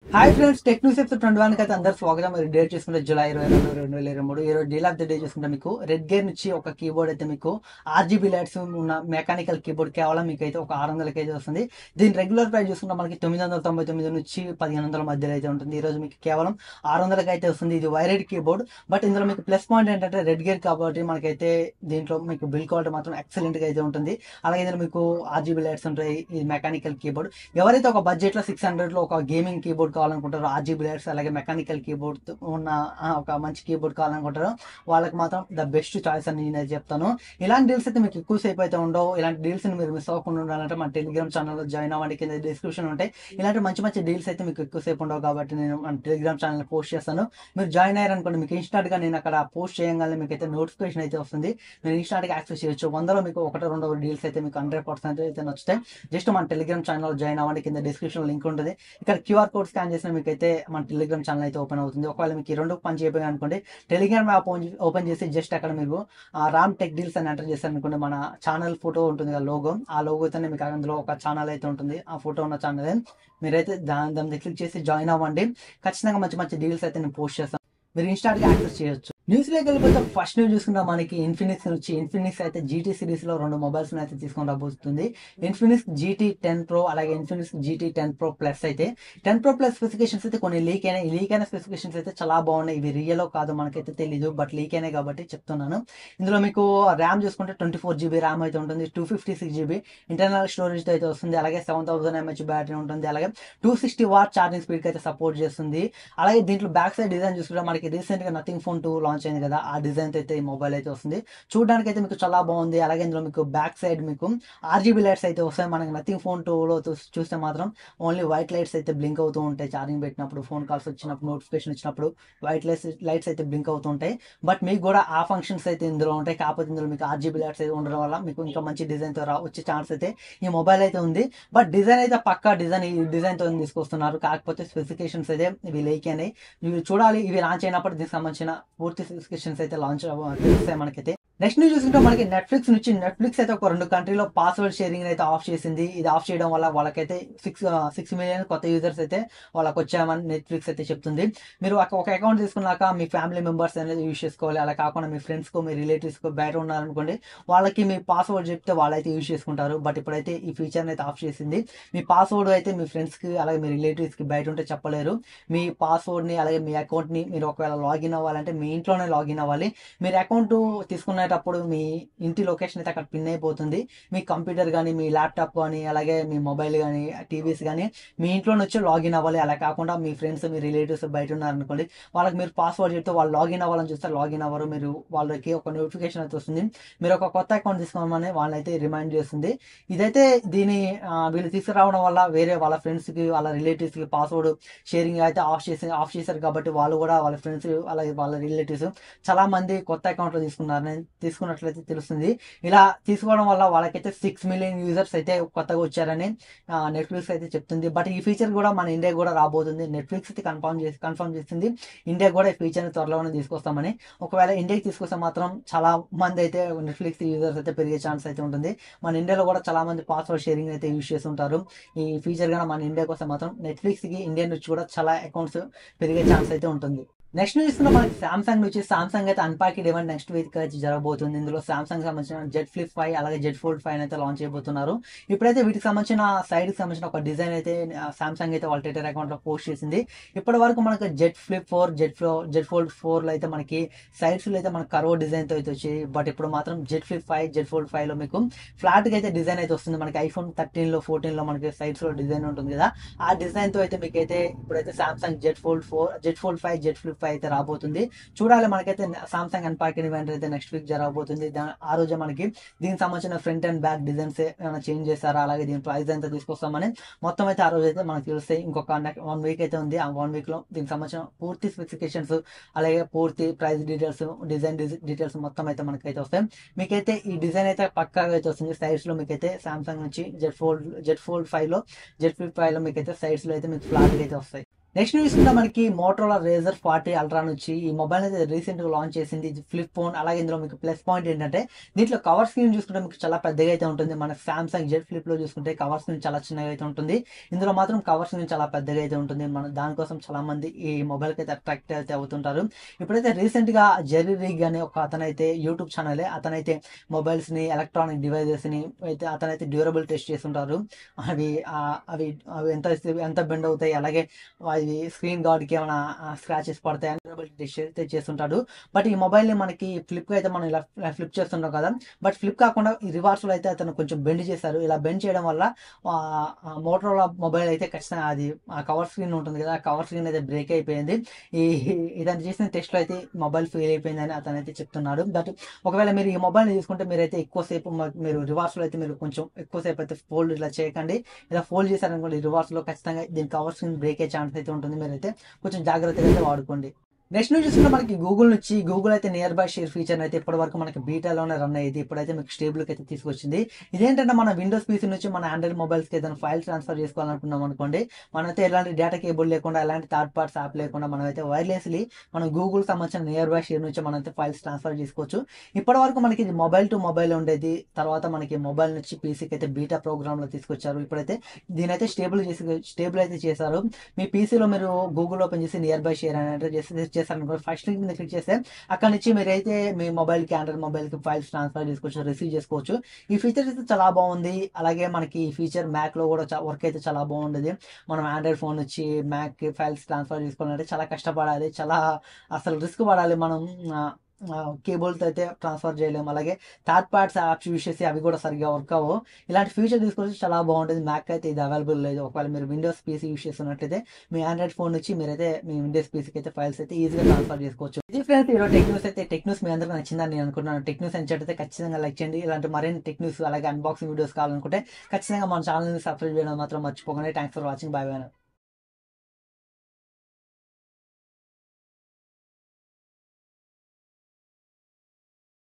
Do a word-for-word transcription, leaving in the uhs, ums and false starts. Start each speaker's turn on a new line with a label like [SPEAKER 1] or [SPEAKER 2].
[SPEAKER 1] Hi friends, tech news episode twenty one కి అయితే అందరు స్వాగతం. మీరు డేట్ చూసుకుంటే జూలై ఇరవై రెండు రెండు వేల ఇరవై మూడు ఈ రోజు డీల్ ఆఫ్ ది డే చూసుకుంటే మీకు రెడ్ గేర్ నుంచి ఒక కీబోర్డ్ అయితే మీకు ఆర్జీబీ లైట్స్ ఉన్న మెకానికల్ కీబోర్డ్ కేవలం మీకు అయితే ఒక ఆరు వందలకి అయితే వస్తుంది. దీని రెగ్యులర్ ప్రైస్ చూసుకుంటే మనకి తొమ్మిది వందల తొంభై తొమ్మిది నుంచి పదిహేను వందల మధ్యలో అయితే ఉంటుంది. ఈ రోజు మీకు కేవలం ఆరు వందలకి అయితే వస్తుంది. ఇది వైరెడ్ కీబోర్డ్, బట్ ఇందులో మీకు ప్లస్ పాయింట్ ఏంటంటే రెడ్ గేర్ కాబట్టి మనకైతే దీంట్లో మీకు బిల్ క్వాలిటీ మాత్రం ఎక్సలెంట్ గా అయితే ఉంటుంది. అలాగే ఇందులో మీకు ఆర్జీబీ లైట్స్ ఉంటాయి. ఇది మెకానికల్ కీబోర్డ్. ఎవరైతే ఒక బడ్జెట్ లో సిక్స్ హండ్రెడ్ లో ఒక గేమింగ్ కీబోర్డ్ కావాలనుకుంటారో, ఆర్జీబీ లైట్స్ అలాగే మెకానికల్ కీబోర్డ్ ఉన్న ఆ, ఒక మంచి కీబోర్డ్ కావాలనుకుంటారో వాళ్ళకి మాత్రం ద బెస్ట్ చాయిస్ అని నేను చెప్తాను. ఇలాంటి డీల్స్ అయితే మీకు ఎక్కువ సేపు అయితే ఉండవు. ఇలాంటి డీల్స్ ని మీరు మిస్ అవ్వకుండా ఉండాలంటే మన టెలిగ్రామ్ ఛానల్లో జాయిన్ అవ్వండి. కింద డిస్క్రిప్షన్ ఉంటాయి. ఇలాంటి మంచి మంచి డీల్స్ అయితే మీకు ఎక్కువ సేపు ఉండవు కాబట్టి నేను మన టెలిగ్రామ్ ఛానల్ పోస్ట్ చేస్తాను. మీరు జాయిన్ అయ్యారనుకోండి, మీకు ఇన్స్టాంట్ గా నేను అక్కడ పోస్ట్ చేయగానే మీకు అయితే నోటిఫికేషన్ అయితే వస్తుంది. మీరు ఇన్స్టాంట్ గా యాక్సెస్ చేయొచ్చు. వందలో మీకు ఒకటో రెండో డీల్స్ అయితే మీకు హండ్రెడ్ పర్సెంట్ అయితే నచ్చుతాయి. జస్ట్ మన టెలిగ్రామ్ ఛానల్ జాయిన్ అవ్వండి. కింద డిస్క్రిప్షన్ లింక్ ఉంటుంది. ఇక్కడ క్యూఆర్ కోడ్ స్కాన్ చేసిన మీకు అయితే మన టెలిగ్రామ్ ఛానల్ అయితే ఓపెన్ అవుతుంది. ఒకవేళ మీకు ఈ రెండు పని చేయబోయే అనుకోండి, టెలిగ్రామ్ యాప్ ఓపెన్ చేసి జస్ట్ అక్కడ మీరు రామ్ టెక్ డీల్స్ అని ఎంటర్ చేస్తారు అనుకోండి, మన ఛానల్ ఫోటో ఉంటుంది కదా, లోగో, ఆ లోగో అయితేనే మీకు అందులో ఒక ఛానల్ అయితే ఉంటుంది. ఆ ఫోటో ఉన్న ఛానల్ మీరైతే దాని దాన్ని క్లిక్ చేసి జాయిన్ అవ్వండి. ఖచ్చితంగా మంచి మంచి డీల్స్ అయితే నేను పోస్ట్ చేస్తాను. మీరు ఇన్స్టాంట్ గా యాక్సెస్ చేయొచ్చు. న్యూస్ లోకి వెళ్ళిపోతే ఫస్ట్ న్యూస్ చూసుకుంటే మనకి ఇన్ఫినిక్స్ నుంచి ఇన్ఫినిక్స్ అయితే జీటీ సిరీస్ లో రెండు మొబైల్స్ అయితే తీసుకొని రాబోతుంది. ఇన్ఫినిక్స్ జీటీ టెన్ ప్రో అలాగే Infinix GT ten pro plus అయితే టెన్ ప్రో ప్లస్ స్పెసిఫికేషన్స్ అయితే కొన్ని లీక్ అయినాయి. ఈ లీక్ అయిన స్పెసిఫికేషన్స్ అయితే చాలా బాగున్నాయి. ఇవి రియల్ కాదు మనకైతే తెలీదు, బట్ లీక్ అయినాయి కాబట్టి చెప్తున్నాను. ఇందులో మీకు ర్యామ్ చూసుకుంటే ట్వంటీ ఫోర్ జీబీ ర్యామ్ అయితే ఉంటుంది. Two fifty six GB internal storage అయితే వస్తుంది. అలాగే సెవెన్ థౌసండ్ ఎంహెచ్ బ్యాటరీ ఉంటుంది. అలాగే two sixty watt charging speed అయితే సపోర్ట్ చేస్తుంది. అలాగే దీంట్లో బ్యాక్ సైడ్ డిజైన్ చూసుకుంటే మనకి రీసెంట్ గా నథింగ్ ఫోన్ టూ లాంచ్ అయింది కదా, ఆ డిజైన్ అయితే ఈ మొబైల్ అయితే వస్తుంది. చూడడానికి అయితే మీకు చాలా బాగుంది. అలాగే ఇందులో మీకు బ్యాక్ సైడ్ మీకు ఆర్జీబీ లైట్స్ అయితే వస్తాయి. మనకి నథింగ్ ఫోన్ టూ లో చూస్తే మాత్రం ఓన్లీ వైట్ లైట్స్ అయితే బ్లింక్ అవుతూ ఉంటాయి. ఛార్జింగ్ పెట్టినప్పుడు, ఫోన్ కాల్స్ వచ్చినప్పుడు, నోటిఫికేషన్ వచ్చినప్పుడు వైట్ లైట్స్ లైట్స్ అయితే బ్లింక్ అవుతూ ఉంటాయి. బట్ మీకు కూడా ఆ ఫంక్షన్స్ అయితే ఇందులో ఉంటాయి. కాకపోతే ఇందులో మీకు ఆర్జీబీ లైట్స్ అయితే ఉండడం వల్ల మీకు ఇంకా మంచి డిజైన్ తో రా వచ్చే ఛాన్స్ అయితే ఈ మొబైల్ అయితే ఉంది. బట్ డిజైన్ అయితే పక్కా డిజైన్ ఈ డిజైన్ తో తీసుకొస్తున్నారు. కాకపోతే స్పెసిఫికేషన్స్ అయితే ఇవి లేక్ అయినాయి. ఇవి చూడాలి. ఇవి లాంచ్ అయినప్పుడు దీనికి సంబంధించిన పూర్తి స్పెసిఫికేషన్స్ అయితే లాంచ్ తెలుస్తాయి మనకైతే. నెక్స్ట్ న్యూస్ చూసుకుంటే మనకి నెట్ఫ్లిక్స్ నుంచి నెట్ఫ్లిక్స్ అయితే ఒక రెండు కంట్రీలో పాస్వర్డ్ షేరింగ్ అయితే ఆఫ్ చేసింది. ఇది ఆఫ్ చేయడం వల్ల వాళ్ళకైతే సిక్స్ సిక్స్ మిలియన్ కొత్త యూజర్స్ అయితే వాళ్ళకి వచ్చామని నెట్ఫ్లిక్స్ అయితే చెప్తుంది. మీరు ఒక అకౌంట్ తీసుకున్నాక మీ ఫ్యామిలీ మెంబర్స్ అనేది యూజ్ చేసుకోవాలి. అలా కాకుండా మీ ఫ్రెండ్స్ కు, మీ రిలేటివ్స్ కు బయట ఉన్నారనుకోండి, వాళ్ళకి మీ పాస్వర్డ్ చెప్తే వాళ్ళైతే యూజ్ చేసుకుంటారు. బట్ ఇప్పుడైతే ఈ ఫీచర్ అయితే ఆఫ్ చేసింది. మీ పాస్వర్డ్ అయితే మీ ఫ్రెండ్స్ కి అలాగే మీ రిలేటివ్స్ కి బయట ఉంటే చెప్పలేరు. మీ పాస్వర్డ్ ని అలాగే మీ అకౌంట్ ని మీరు ఒకవేళ లాగిన్ అవ్వాలంటే మీ ఇంట్లోనే లాగిన్ అవ్వాలి. మీరు అకౌంట్ తీసుకునేటప్పుడు మీ ఇంటి లొకేషన్ అయితే అక్కడ పిన్ అయిపోతుంది. మీ కంప్యూటర్ కానీ, మీ ల్యాప్టాప్ కానీ, అలాగే మీ మొబైల్ కానీ, టీవీస్ కానీ మీ ఇంట్లో నుంచి లాగిన్ అవ్వాలి. అలా కాకుండా మీ ఫ్రెండ్స్, మీ రిలేటివ్స్ బయట ఉన్నారనుకోండి, వాళ్ళకి మీరు పాస్వర్డ్ చెప్తే వాళ్ళు లాగిన్ అవ్వాలని చూస్తే లాగిన్ అవ్వరు. మీరు వాళ్ళకి ఒక నోటిఫికేషన్ అయితే వస్తుంది. మీరు ఒక కొత్త అకౌంట్ తీసుకోమని వాళ్ళైతే రిమైండ్ చేస్తుంది. ఇదైతే దీని వీళ్ళు తీసుకురావడం వల్ల వేరే వాళ్ళ ఫ్రెండ్స్ కి, వాళ్ళ రిలేటివ్స్ కి పాస్వర్డ్ షేరింగ్ అయితే ఆఫ్ చేసి ఆఫ్ చేశారు కాబట్టి వాళ్ళు కూడా వాళ్ళ ఫ్రెండ్స్ అలాగే వాళ్ళ రిలేటివ్స్ చాలా మంది కొత్త అకౌంట్ లో తీసుకున్నారని తీసుకున్నట్లయితే తెలుస్తుంది. ఇలా తీసుకోవడం వల్ల వాళ్ళకైతే సిక్స్ మిలియన్ యూజర్స్ అయితే కొత్తగా వచ్చారని నెట్ఫ్లిక్స్ అయితే చెప్తుంది. బట్ ఈ ఫీచర్ కూడా మన ఇండియా కూడా రాబోతుంది. నెట్ఫ్లిక్స్ అయితే కన్ఫర్మ్ చేసి కన్ఫర్మ్ చేసింది ఇండియా కూడా ఈ ఫీచర్ ని త్వరలోనే తీసుకొస్తామని. ఒకవేళ ఇండియాకి తీసుకొస్తే మాత్రం చాలా మంది అయితే నెట్ఫ్లిక్స్ యూజర్స్ అయితే పెరిగే ఛాన్స్ అయితే ఉంటుంది. మన ఇండియాలో కూడా చాలా మంది పాస్వర్డ్ షేరింగ్ అయితే యూజ్ చేస్తుంటారు. ఈ ఫీచర్ గా మన ఇండియాకి వస్తే మాత్రం నెట్ఫ్లిక్స్ కి ఇండియా నుంచి కూడా చాలా అకౌంట్స్ పెరిగే ఛాన్స్ అయితే ఉంటుంది. నెక్స్ట్ చూసుకుంటే మనకి సామ్సంగ్ నుంచి సామ్సంగ్ అయితే అన్పాక్డ్ ఈవెంట్ నెక్స్ట్ వీక్ అయితే జరగబోతుంది. ఇందులో సామ్సంగ్ సంబంధించిన జెడ్ ఫ్లిప్ ఫైవ్ అలాగే జెడ్ ఫోల్డ్ ఫైవ్ అయితే లాంచ్ చేయబోతున్నారు. ఇప్పుడైతే వీటికి సంబంధించిన సైడ్ కి సంబంధించిన ఒక డిజైన్ అయితే సామ్సంగ్ అయితే వాళ్ళ ట్విట్టర్ అకౌంట్ లో పోస్ట్ చేసింది. ఇప్పటి వరకు మనకి Z flip four Z flow Z fold four లో అయితే మనకి సైడ్స్ లో అయితే మనకి కర్వ్ డిజైన్ తో అయితే వచ్చాయి. బట్ ఇప్పుడు మాత్రం Z flip five Z fold five లో మీకు ఫ్లాట్ గా అయితే డిజైన్ అయితే వస్తుంది. మనకి ఐఫోన్ థర్టీన్ లో ఫోర్టీన్ లో మనకి సైడ్స్ లో డిజైన్ ఉంటుంది కదా, ఆ డిజైన్ తో అయితే మీకు అయితే ఇప్పుడైతే Samsung Z fold four Z fold five Z flip five అయితే రాబోతుంది. చూడాలి. మనకైతే సామ్సంగ్ అన్పాక్డ్ ఈవెంట్ అయితే నెక్స్ట్ వీక్ జరగబోతుంది. ఆ రోజే మనకి దీనికి సంబంధించిన ఫ్రంట్ అండ్ బ్యాక్ డిజైన్స్ ఏమైనా చేంజ్ చేస్తారా, అలాగే దీని ప్రైస్ ఎంత తీసుకొస్తామని మొత్తం అయితే ఆ రోజు అయితే మనకు తెలుస్తాయి. ఇంకొక వన్ వీక్ అయితే ఉంది. ఆ వన్ వీక్ లో దీనికి సంబంధించిన పూర్తి స్పెసిఫికేషన్స్ అలాగే పూర్తి ప్రైస్ డీటెయిల్స్, డిజైన్ డీటెయిల్స్ మొత్తం అయితే మనకైతే వస్తాయి. మీకైతే ఈ డిజైన్ అయితే పక్కాగా అయితే వస్తుంది. సైడ్స్ లో మీకైతే సామ్సంగ్ నుంచి Z fold Z fold five లో జెడ్ ఫ్లిప్ ఫైవ్ లో మీకైతే సైడ్స్ లో అయితే మీకు ఫ్లాట్ అయితే వస్తాయి. నెక్స్ట్ చూసుకుంటే మనకి మోటరోలా రేజర్ ఫార్టీ అల్ట్రా నుంచి ఈ మొబైల్ అయితే రీసెంట్ గా లాంచ్ చేసింది. ఇది ఫ్లిప్ ఫోన్. అలాగే ఇందులో మీకు ప్లస్ పాయింట్ ఏంటంటే దీంట్లో కవర్ స్క్రీన్ చూసుకుంటే మీకు చాలా పెద్దగా అయితే ఉంటుంది. మన సామ్సంగ్ జెడ్ ఫ్లిప్ లో చూసుకుంటే కవర్ స్క్రీన్ చాలా చిన్నగా అయితే ఉంటుంది. ఇందులో మాత్రం కవర్ స్క్రీన్ చాలా పెద్దగా అయితే ఉంటుంది. మన దానికోసం చాలా మంది ఈ మొబైల్ కి అయితే అట్రాక్ట్ అయితే అవుతుంటారు. ఇప్పుడైతే రీసెంట్ గా జెర్రీ రిగ్ అనే ఒక అతనైతే యూట్యూబ్ ఛానల్ అతనైతే మొబైల్స్ ని ఎలక్ట్రానిక్ డివైజెస్ ని అయితే అతనైతే డ్యూరబుల్ టెస్ట్ చేస్తుంటారు. అవి ఆ, అవి అవి ఎంత ఎంత బెండ్ అవుతాయి, అలాగే అది స్క్రీన్ గార్డ్ కి ఏమైనా స్క్రాచెస్ పడతాయి అని టెస్ట్ చేస్తుంటాడు. బట్ ఈ మొబైల్ ని మనకి ఫ్లిప్ అయితే మనం ఇలా ఫ్లిప్ చేస్తుంటాం కదా, బట్ ఫ్లిప్ కాకుండా ఈ రివర్స్ లో అయితే అతను కొంచెం బెండ్ చేశారు. ఇలా బెండ్ చేయడం వల్ల మోటరోలా మొబైల్ అయితే ఖచ్చితంగా అది ఆ కవర్ స్క్రీన్ ఉంటుంది కదా, ఆ కవర్ స్క్రీన్ అయితే బ్రేక్ అయిపోయింది. ఈ ఇతను చేసిన టెస్ట్ లో అయితే మొబైల్ ఫెయిల్ అయిపోయిందని అతను అయితే చెప్తున్నాడు. బట్ ఒకవేళ మీరు ఈ మొబైల్ తీసుకుంటే మీరైతే ఎక్కువసేపు మ- మీరు రివర్స్ లో అయితే మీరు కొంచెం ఎక్కువసేపు అయితే ఫోల్డ్ ఇలా చేయకండి. ఇలా ఫోల్డ్ చేశారనుకోండి రివర్స్ లో ఖచ్చితంగా దీని కవర్ స్క్రీన్ బ్రేక్ అయ్యే ఛాన్స్ అయితే ఉంటుంది. మీరైతే కొంచెం జాగ్రత్తగా అయితే వాడుకోండి. నెక్స్ట్ నుంచి చూసుకుంటే మనకి గూగుల్ నుంచి గూగుల్ అయితే నియర్ బై షేర్ ఫీచర్ అయితే ఇప్పటి వరకు మనకి బీటాలోనే రన్ అయ్యేది. ఇప్పుడైతే మీకు స్టేబుల్ అయితే తీసుకొచ్చింది. ఇదేంటంటే మన విండోస్ పీసీ నుంచి మన ఆండ్రాయిడ్ మొబైల్స్ కి ఏదైనా ఫైల్ ట్రాన్స్ఫర్ చేసుకోవాలనుకున్నాం అనుకోండి, మనమైతే ఎలాంటి డేటా కేబుల్ లేకుండా ఎలాంటి థర్డ్ పార్ట్స్ యాప్ లేకుండా మనమైతే వైర్లెస్లీ మనం గూగుల్ సంబంధించిన నియర్ బై షేర్ నుంచి మనమైతే ఫైల్స్ ట్రాన్స్ఫర్ చేసుకోవచ్చు. ఇప్పటి వరకు మనకి ఇది మొబైల్ టు మొబైల్ ఉండేది. తర్వాత మనకి మొబైల్ నుంచి పీసీకి అయితే బీటా ప్రోగ్రామ్ లో తీసుకొచ్చారు. ఇప్పుడైతే దీని అయితే స్టేబుల్ చేసి స్టేబుల్ అయితే చేశారు. మీ పీసీలో మీరు గూగుల్ ఓపెన్ చేసి నియర్ బై షేర్ అని ఎంటర్ చేసి చేశారనుకో, ఫస్ట్ లింక్ మీద క్లిక్ చేస్తే అక్కడ నుంచి మీరైతే మీ మొబైల్ కి ఆండ్రాయిడ్ మొబైల్ కి ఫైల్స్ ట్రాన్స్ఫర్ చేసుకోవచ్చు, రిసీవ్ చేసుకోవచ్చు. ఈ ఫీచర్ అయితే చాలా బాగుంది. అలాగే మనకి ఈ ఫీచర్ మ్యాక్ లో కూడా వర్క్ అయితే చాలా బాగుండేది. మనం ఆండ్రాయిడ్ ఫోన్ నుంచి మ్యాక్ కి ఫైల్స్ ట్రాన్స్ఫర్ చేసుకోవాలంటే చాలా కష్టపడాలి, చాలా అసలు రిస్క్ పడాలి. మనం కేబుల్తో అయితే ట్రాన్స్ఫర్ చేయలేము. అలాగే థర్డ్ పార్ట్స్ యాప్స్ యూస్ చేసి అవి కూడా సరిగ్గా వర్క్ అవ్వవు. ఇలాంటి ఫీచర్ తీసుకొచ్చి చాలా బాగుంటుంది. మ్యాక్ అయితే ఇది అవైలబుల్ లేదు. ఒకవేళ మీరు విండోస్ పీసీ యూస్ చేస్తున్నట్లయితే మీ ఆండ్రాయిడ్ ఫోన్ నుంచి మీరైతే మీ విండోస్ పీసీకి అయితే ఫైల్స్ అయితే ఈజీగా ట్రాన్స్ఫర్ చేసుకోవచ్చు. ఇది ఫ్రెండ్స్ ఈరోజు టెక్ న్యూస్ అయితే. టెక్ న్యూస్ మీ అందరికీ నచ్చిందని నేను అనుకుంటున్నాను. టెక్ న్యూస్ అయితే ఖచ్చితంగా లైక్ చేయండి. ఇలాంటి మరిన్ని టెక్ న్యూస్ అలాగే అన్బాక్సింగ్ వీడియోస్ కావాలనుకుంటే ఖచ్చితంగా మన ఛానల్ని సబ్స్క్రైబ్ చేయడం మాత్రం మర్చిపోకండి. Thanks for watching. Bye by.